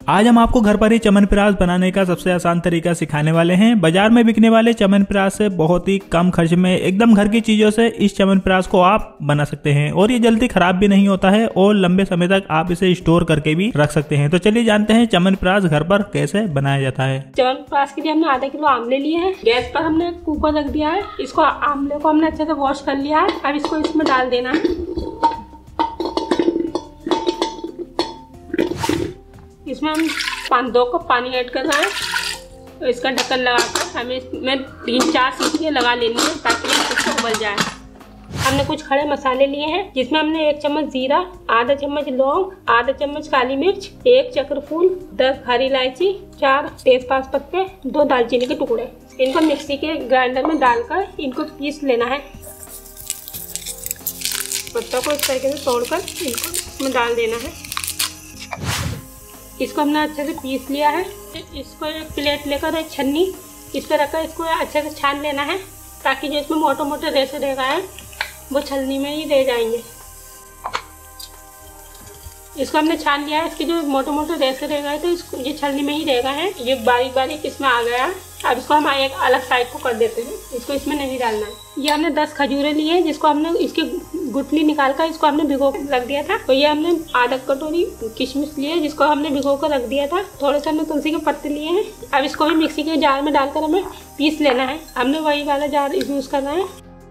आज हम आपको घर पर ही च्यवनप्राश बनाने का सबसे आसान तरीका सिखाने वाले हैं। बाजार में बिकने वाले च्यवनप्राश से बहुत ही कम खर्च में एकदम घर की चीजों से इस च्यवनप्राश को आप बना सकते हैं और ये जल्दी खराब भी नहीं होता है और लंबे समय तक आप इसे स्टोर करके भी रख सकते हैं। तो चलिए जानते हैं च्यवनप्राश घर पर कैसे बनाया जाता है। च्यवनप्राश के लिए हमने आधा किलो आमले लिए हैं। गैस पर हमने कुकर रख दिया है। इसको आमले को हमने अच्छे से वॉश कर लिया है। अब इसको इसमें डाल देना है। इसमें हम 2 कप पानी ऐड कर रहे हैं। तो इसका ढक्कन लगाकर हमें इसमें 3-4 सीटियाँ लगा लेनी है ताकि ये अच्छे से उबल जाए। हमने कुछ खड़े मसाले लिए हैं जिसमें हमने 1 चम्मच जीरा, आधा चम्मच लौंग, आधा चम्मच काली मिर्च, 1 चक्रफूल, 10 हरी इलायची, 4 तेजपात पत्ते, 2 दालचीनी के टुकड़े। इनको मिक्सी के ग्राइंडर में डालकर इनको पीस लेना है। पत्तों को इस तरीके से तोड़कर इनको इसमें डाल देना है। इसको हमने अच्छे से पीस लिया है। इसको एक प्लेट लेकर एक छन्नी इस पर रखकर इसको अच्छे से छान लेना है ताकि जो इसमें मोटे मोटे रेशे रह गए हैं वो छलनी में ही रह जाएंगे। इसको हमने छान लिया है। इसके जो मोटे मोटे रेशे रह गए तो इसको ये छलनी में ही रह गए हैं। ये बारीक बारीक इसमें आ गया है। अब इसको हम एक अलग साइड को कर देते हैं। इसको इसमें नहीं डालना है। ये हमने 10 खजूरें ली है जिसको हमने इसकी गुठली निकाल कर इसको हमने भिगो रख दिया था। तो ये हमने आधा कटोरी किशमिश लिए जिसको हमने भिगो कर रख दिया था। थोड़े से हमने तुलसी के पत्ते लिए हैं। अब इसको भी मिक्सी के जार में डालकर हमें पीस लेना है। हमने वही वाला जार यूज़ करना है।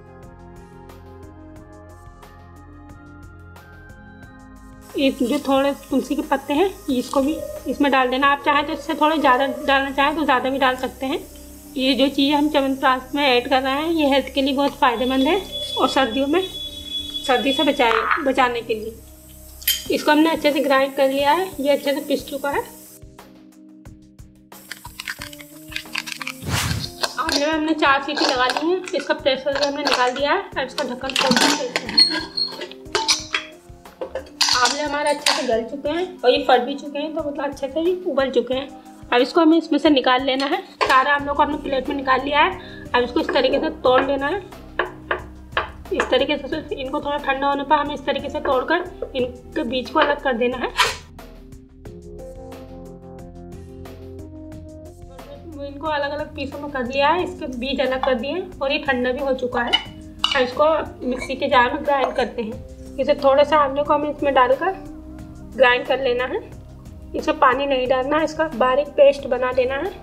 जो थोड़े तुलसी के पत्ते हैं इसको भी इसमें डाल देना। आप चाहे तो इससे थोड़े ज़्यादा डालना चाहें तो ज़्यादा भी डाल सकते हैं। ये जो चीज़ हम च्यवनप्राश में ऐड कर रहे हैं ये हेल्थ के लिए बहुत फ़ायदेमंद है और सर्दियों में सर्दी से बचाने के लिए। इसको हमने अच्छे से ग्राइंड कर लिया है। ये अच्छे से पिस चुका है। आमले में हमने 4 सीटी लगा ली है। इसका प्रेशर भी हमने निकाल दिया है। अब इसका ढक्कन खोल कर आमले हमारे अच्छे से गल चुके हैं और ये फट भी चुके हैं तो मतलब अच्छे से भी उबल चुके हैं। अब इसको हमें इसमें से निकाल लेना है। सारे आमलों को हमने प्लेट में निकाल लिया है। अब इसको इस तरीके से तोड़ लेना है। इस तरीके से इनको थोड़ा ठंडा होने पर हमें इस तरीके से तोड़कर इनके बीज को अलग कर देना है। इनको अलग अलग पीसों में कर लिया है। इसके बीज अलग कर दिए और ये ठंडा भी हो चुका है। अब इसको मिक्सी के जार में ग्राइंड करते हैं। इसे थोड़े से आमले को हमें इसमें डालकर ग्राइंड कर लेना है। इसमें पानी नहीं डालना है। इसका बारीक पेस्ट बना देना है।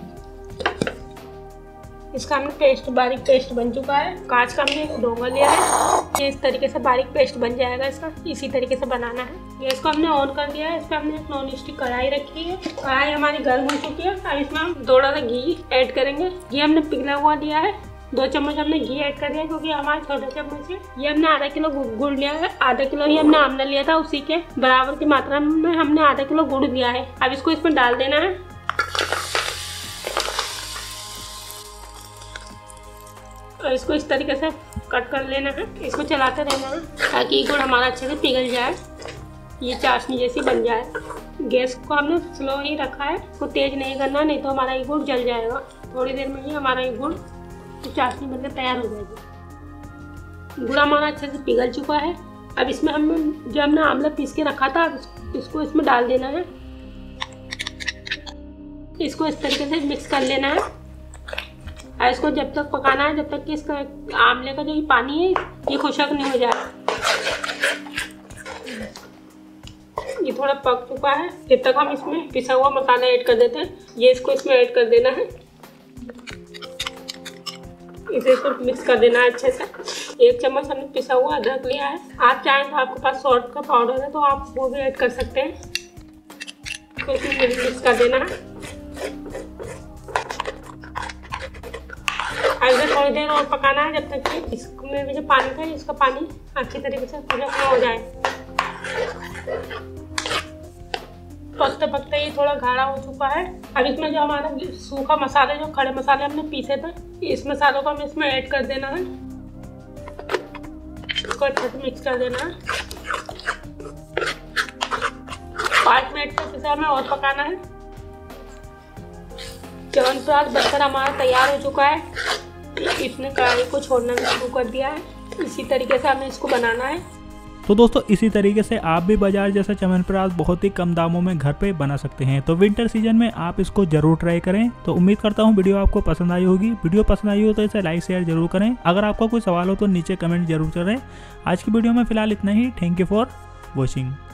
इसका हमने बारीक पेस्ट बन चुका है। कांच का हमने एक डोंगा लिया है। ये इस तरीके से बारीक पेस्ट बन जाएगा। इसका इसी तरीके से बनाना है। गैस को हमने ऑन कर दिया है। इस पर हमने एक नॉन स्टिक कढ़ाई रखी है। कढ़ाई हमारी गर्म हो चुकी है। अब इसमें हम थोड़ा सा घी ऐड करेंगे। घी हमने पिघला हुआ दिया है। 2 चम्मच हमने घी ऐड कर दिया क्योंकि हमारा छोटा चम्मच है। ये हमने आधा किलो गुड़ लिया है। आधा किलो ही हमने आमला लिया था उसी के बराबर की मात्रा में हमने आधा किलो गुड़ लिया है। अब इसको इसमें डाल देना है। और इसको इस तरीके से कट कर लेना है। इसको चलाते रहना है ताकि गुड़ हमारा अच्छे से पिघल जाए। ये चाशनी जैसी बन जाए। गैस को हमने स्लो ही रखा है। इसको तेज नहीं करना नहीं तो हमारा ये गुड़ जल जाएगा। थोड़ी देर में ही हमारा ये गुड़ चाशनी बनकर तैयार हो जाएगी। गुड़ हमारा अच्छे से पिघल चुका है। अब इसमें हमने आमला पीस के रखा था इसको इसमें डाल देना है। इसको इस तरीके से मिक्स कर लेना है। और इसको जब तक पकाना है जब तक कि इसका आमले का जो ये पानी है ये खुशक नहीं हो जाए। ये थोड़ा पक चुका है। जब तक हम इसमें पिसा हुआ मसाला ऐड कर देते हैं। ये इसको इसमें ऐड कर देना है। इसे इसको मिक्स कर देना है अच्छे से। 1 चम्मच हमने पिसा हुआ अदरक लिया है। आप चाहें तो आपके पास सॉल्ट का पाउडर है तो आप वो भी ऐड कर सकते हैं। तो इसमें मिक्स कर देना है। इसे थोड़ी देर और पकाना है जब तक कि इसमें जो पानी था इसका पानी अच्छी तरीके से पूरा हो जाए। पकते पकते ये थोड़ा गाढ़ा हो चुका है। अब इसमें जो हमारा सूखा मसाले जो खड़े मसाले हमने पीसे थे इस मसालों को हमें इसमें ऐड कर देना है। इसको अच्छे से मिक्स कर देना है। 5 मिनट तक इसे हमें और पकाना है। च्यवनप्राश बनकर हमारा तैयार हो चुका है। इसने कढ़ाई को छोड़ना भी शुरू कर दिया है। इसी तरीके से हमें इसको बनाना है। तो दोस्तों इसी तरीके से आप भी बाजार जैसा च्यवनप्राश बहुत ही कम दामों में घर पे बना सकते हैं। तो विंटर सीजन में आप इसको जरूर ट्राई करें। तो उम्मीद करता हूँ वीडियो आपको पसंद आई होगी। वीडियो पसंद आई हो तो इसे लाइक शेयर जरूर करें। अगर आपका कोई सवाल हो तो नीचे कमेंट जरूर करें। आज की वीडियो में फिलहाल इतना ही। Thank you for watching.